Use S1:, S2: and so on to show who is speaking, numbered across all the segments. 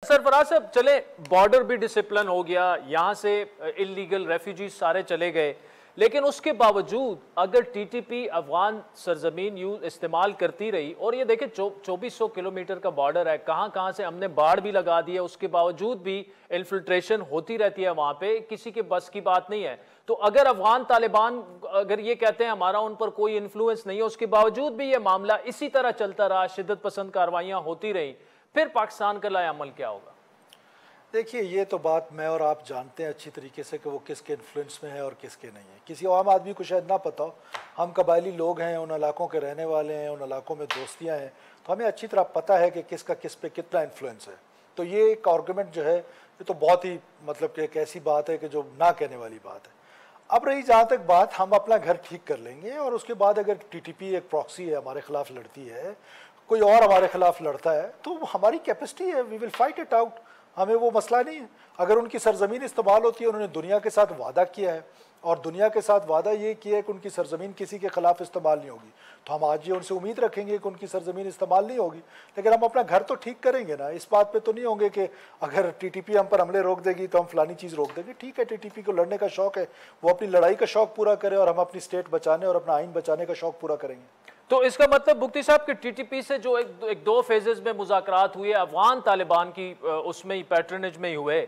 S1: सरफराज साहब, चले बॉर्डर भी डिसिप्लिन हो गया, यहां से इलीगल रेफ्यूजीज सारे चले गए, लेकिन उसके बावजूद अगर टीटीपी अफगान सरजमीन यूज इस्तेमाल करती रही, और ये देखें 2400 किलोमीटर का बॉर्डर है, कहां कहां से हमने बाढ़ भी लगा दी है, उसके बावजूद भी इन्फिल्ट्रेशन होती रहती है वहां पे, किसी के बस की बात नहीं है। तो अगर अफगान तालिबान अगर ये कहते हैं हमारा उन पर कोई इन्फ्लुएंस नहीं है, उसके बावजूद भी ये मामला इसी तरह चलता रहा, शिद्दत पसंद कार्रवाइयां होती रही, फिर पाकिस्तान का लाया अमल क्या होगा?
S2: देखिए, ये तो बात मैं और आप जानते हैं अच्छी तरीके से कि वो किसके इन्फ्लुएंस में है और किसके नहीं है। किसी आम आदमी को शायद ना पता हो, हम कबायली लोग हैं, उन इलाकों के रहने वाले हैं, उन इलाकों में दोस्तियां हैं, तो हमें अच्छी तरह पता है कि किसका किस पे कितना इन्फ्लुएंस है। तो ये एक आर्गूमेंट जो है, ये तो बहुत ही मतलब कि एक ऐसी बात है कि जो ना कहने वाली बात है। अब रही जहाँ तक बात, हम अपना घर ठीक कर लेंगे और उसके बाद अगर टीटीपी एक प्रॉक्सी है, हमारे खिलाफ लड़ती है, कोई और हमारे खिलाफ लड़ता है, तो हमारी कैपेसिटी है, we will fight it out, हमें वो मसला नहीं है। अगर उनकी सरजमीन इस्तेमाल होती है, उन्होंने दुनिया के साथ वादा किया है और दुनिया के साथ वादा ये किया है कि उनकी सरजमीन किसी के खिलाफ इस्तेमाल नहीं होगी, तो हम आज ये उनसे उम्मीद रखेंगे कि उनकी सरजमीन इस्तेमाल नहीं होगी। लेकिन हम अपना घर तो ठीक करेंगे ना, इस बात पे तो नहीं होंगे कि अगर टीटीपी हम पर हमले रोक देगी तो हम फलानी चीज़ रोक देंगे। ठीक है, टीटीपी को लड़ने का शौक है, वो अपनी लड़ाई का शौक पूरा करे और हम अपनी स्टेट बचाने और अपना आइन बचाने का शौक पूरा करेंगे।
S1: तो इसका मतलब मुफ्ती साहब कि टीटीपी से जो एक दो फेजेस में मुज़ाकरात हुए, अफगान तालिबान की उसमें ही पैट्रनेज में ही हुए,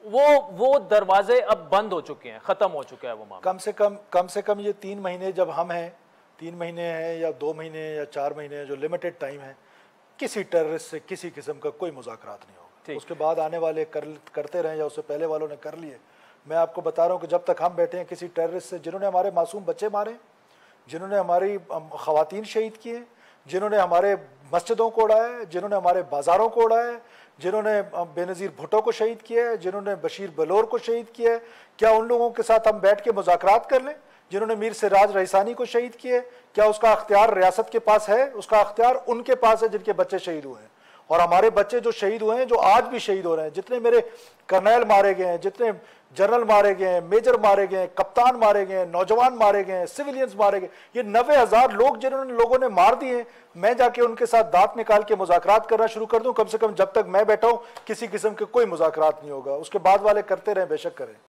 S1: वो दरवाजे अब बंद हो चुके हैं, खत्म हो चुका है वो मामला।
S2: कम से कम ये 3 महीने जब हम हैं, 3 महीने हैं या 2 महीने या 4 महीने जो लिमिटेड टाइम है, किसी टेररिस्ट से किसी किस्म का कोई मुज़ाकरात नहीं होगा। उसके बाद आने वाले करते रहें या उससे पहले वालों ने कर लिए। मैं आपको बता रहा हूँ कि जब तक हम बैठे हैं, किसी टेररिस्ट से जिन्होंने हमारे मासूम बच्चे मारे, जिन्होंने हमारी ख़वातीन शहीद किए, जिन्होंने हमारे मस्जिदों को उड़ाया है, जिन्होंने हमारे बाज़ारों को उड़ाया है, जिन्होंने बेनज़ीर भुट्टो को शहीद किया है, जिन्होंने बशीर बलोर को शहीद किया है, क्या उन लोगों के साथ हम बैठ के मुज़ाकरात कर लें? जिन्होंने मीर सिराज रईसानी को शहीद किया है, क्या उसका अख्तियार रियासत के पास है? उसका अख्तियार उनके पास है जिनके बच्चे शहीद हुए हैं। और हमारे बच्चे जो शहीद हुए हैं, जो आज भी शहीद हो रहे हैं, जितने मेरे कर्नल मारे गए हैं, जितने जनरल मारे गए हैं, मेजर मारे गए हैं, कप्तान मारे गए हैं, नौजवान मारे गए हैं, सिविलियंस मारे गए, ये 90,000 लोग जिन्होंने लोगों ने मार दिए, मैं जाके उनके साथ दांत निकाल के मुज़ाकरात करना शुरू कर दूं? कम से कम जब तक मैं बैठा हूं, किसी किस्म के कोई मुज़ाकरात नहीं होगा। उसके बाद वाले करते रहें, बेशक करें।